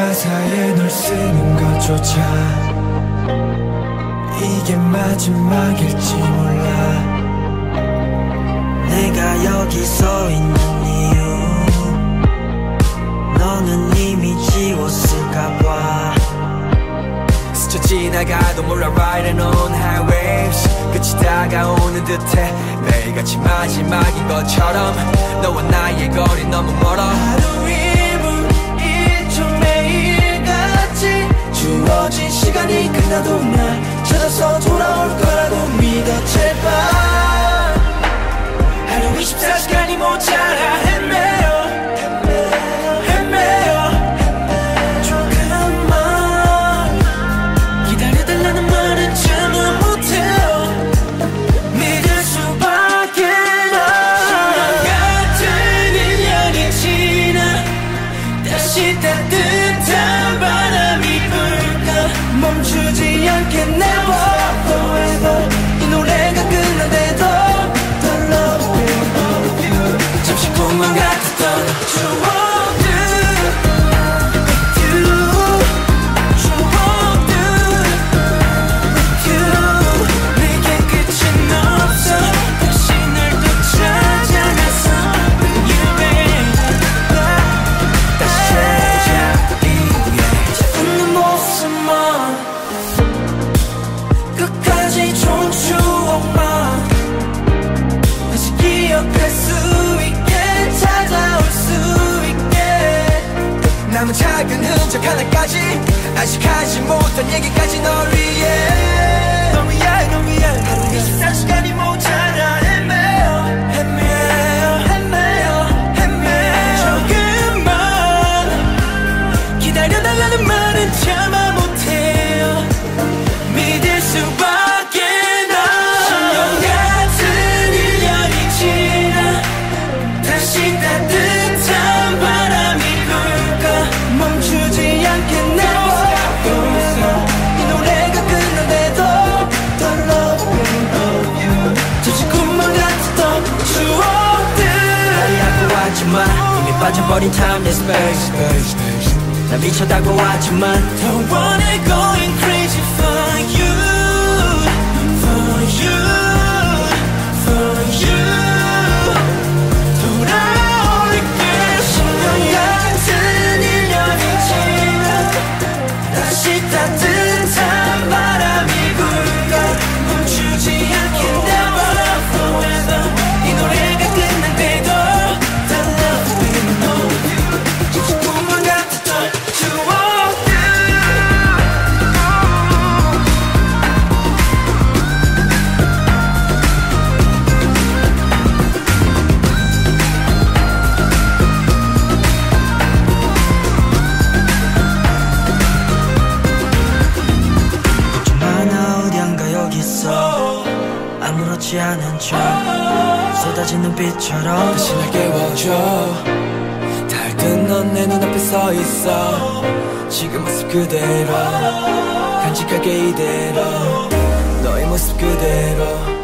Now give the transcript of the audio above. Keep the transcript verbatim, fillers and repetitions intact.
가사에 널 쓰는 것조차 이게 마지막일지 몰라. 내가 여기 서 있는 이유 너는 이미 지웠을까봐. 스쳐 지나가도 몰라 riding on high waves. 끝이 다가오는 듯해 매일같이 마지막인 것처럼 너와 나의 거리 너무 멀어. 하루 일분 일 초 매일같이 주어진 시간이 끝나도 날 찾아서 돌아올 거라고 믿어 제발. 하루 이십사 시간이 모자라 헤매요 헤매요 조금만 기다려달라는 말은 참아 못해요. 믿을 수밖에 나. 십년 같은 일 년이 지나 다시 따뜻한 바람이 불까. 멈추지 않겠네 forever. 이 노래가 끝난데도 잠시 꿈만 같았던 추억들 with you, 추억들 with you. 내겐 끝은 없어 다시 널 또 찾아가서 with you baby. 다시 제자리에 웃는 모습만 끝까지 좋은 추억만 다시 기억할 수 있게 찾아올 수 있게. 남은 작은 흔적 하나까지 아직하지 못한 얘기까지 널 위해 널 위해 널 위해. 하루 이십사 시간이 모자라 헤매요 헤매요 헤매요 헤매요. 조금만 기다려달라는 말은 참아 못해요. 믿을 수밖에 나. 십년 같은 일 년이 지나 다시 따뜻한 바람이 불까. 멈추지 않겠네 forever. 이 노래가 끝난데도 더 loving of you. 잠시 꿈만 같았던 추억들. 하려고 하지만 이미 빠져버린 time and space. 난 미쳐다고 하지만 Don't wanna going crazy for you, for you, for you. 돌아올게. 십년 같은 일 년이 지나 다시 따뜻한 바람이 불까. 멈추지 않겠네 forever. 이 노래가 끝난데도 다 loving of you. 잠시 꿈만 같았던 추억들. 많아 어디안가 여기 있어 아무렇지 않은 척 쏟아진 눈빛처럼 다시 날 깨워줘. 달든 넌 내 눈앞에 서 있어. 지금 모습 그대로 간직할게 이대로 너의 모습 그대로.